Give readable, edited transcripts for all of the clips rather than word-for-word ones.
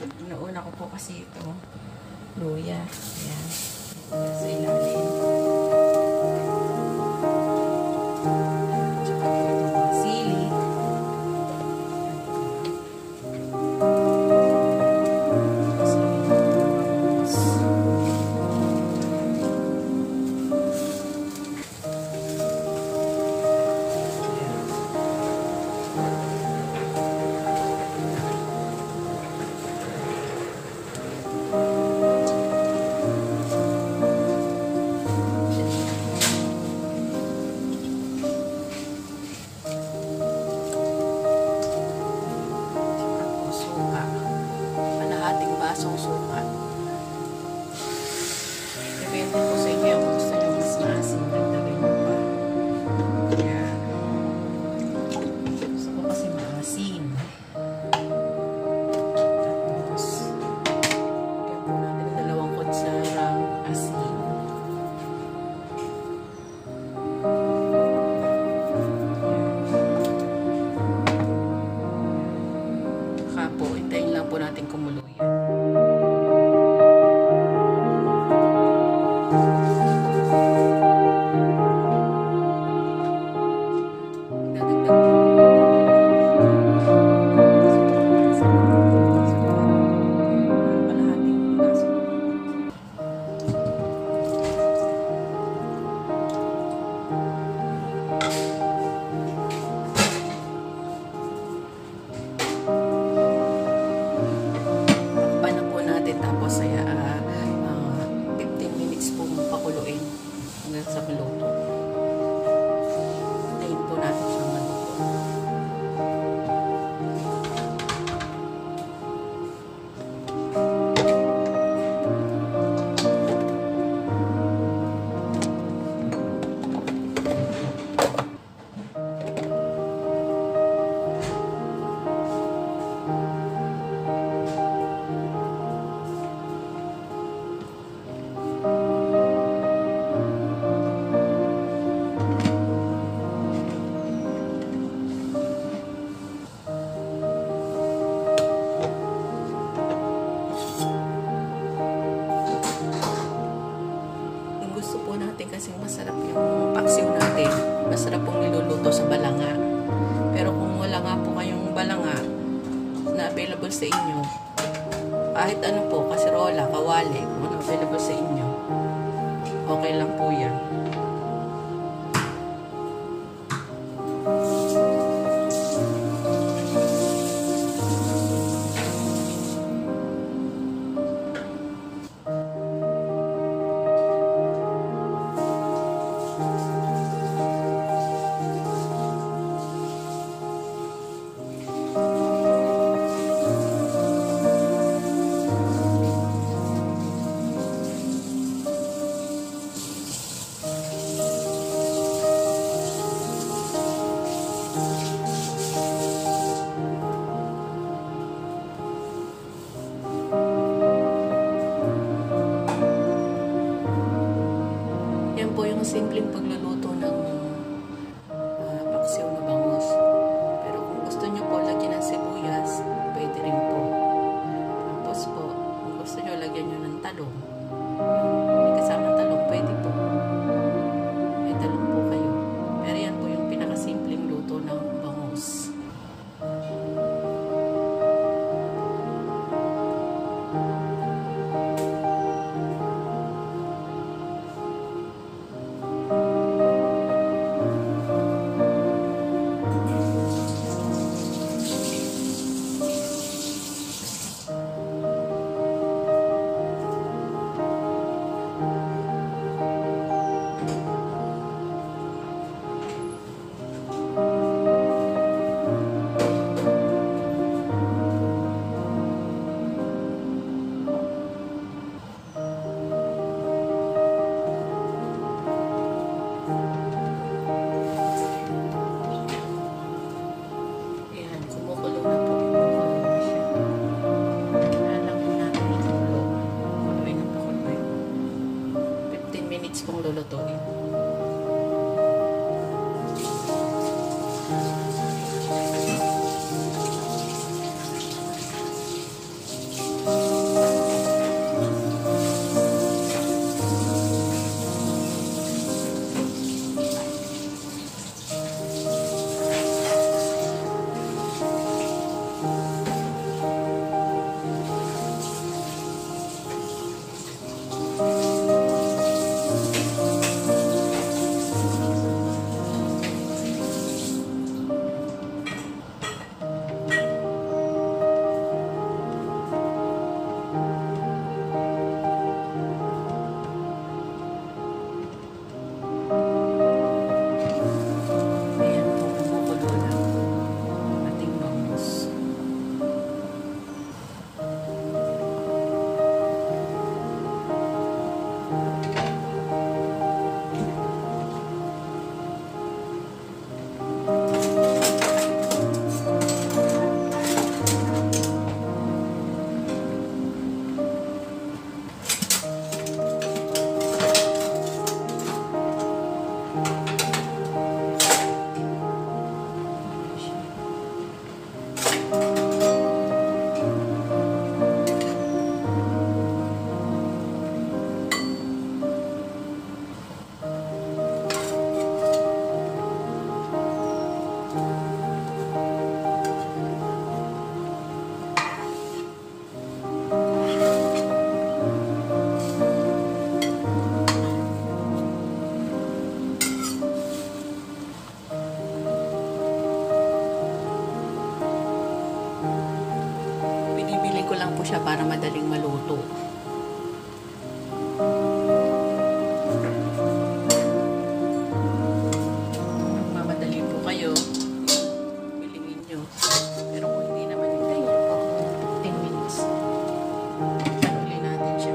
Inuuna ko po kasi ito. Luya. Ayan. Sa ilalim. Tsaka po ito mga sili. Basong suka. Depende po sa inyo kung gusto nyo mas maasim, dagdagan nyo pa. Ayan. Gusto ko kasi maasim. Tapos, lagyan po natin 2 kutsarang asin. Saka po, hintayin lang po natin kumulo yan. Tapos ay 15 minutes po pakuluin hanggang sa maluto. Tayin po natin siyang maluto. Kasi masarap yung paksiw natin. Masarap pong niluluto sa balanga. Pero kung wala nga po kayong balanga na available sa inyo, kahit ano po, kaserola, kawali, kung ano available sa inyo, okay lang po yan. Simpleng pagluluto ng paksiw na bangus. Pero kung gusto nyo po lagyan ng sibuyas, pwede rin po. Tapos po, kung gusto nyo lagyan nyo ng talong, may kasamang talong, pwede po. May talong po kayo. Pero yan po yung pinakasimpleng luto ng bangus. lang po siya para madaling maluto. Mamadali po kayo, piliin nyo. Pero kung hindi naman, hintayin nyo po 10 minutes. Panuli natin siya.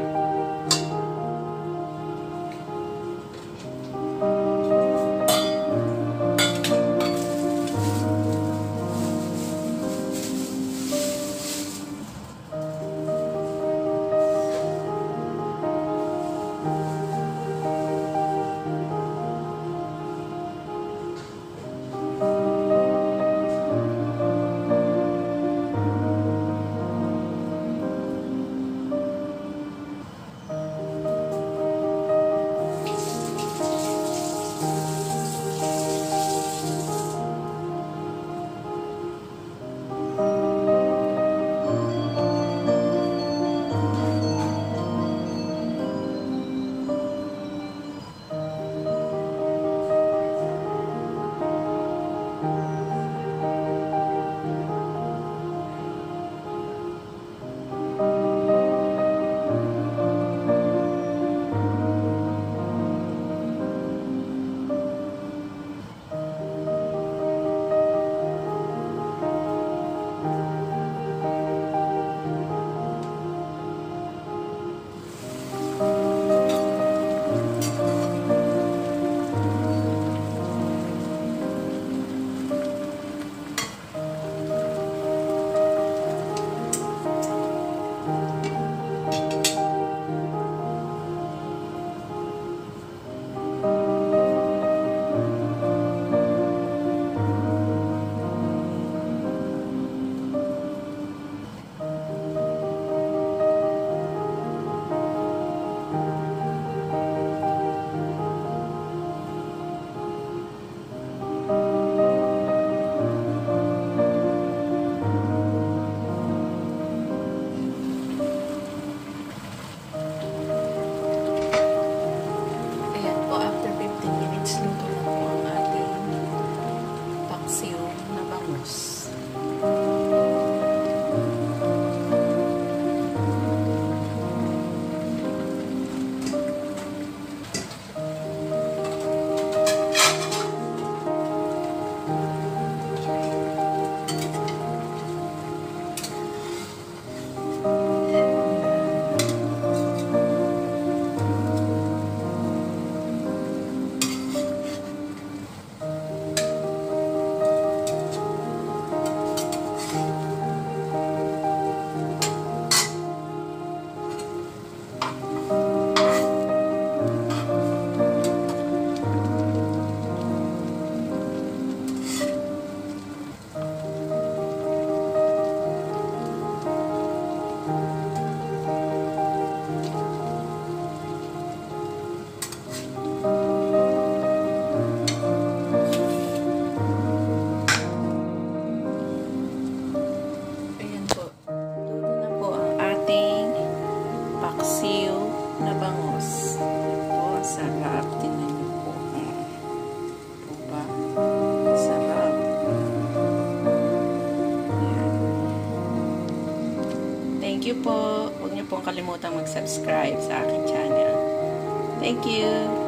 Thank you po. Huwag niyo pong kalimutang mag-subscribe sa aking channel. Thank you.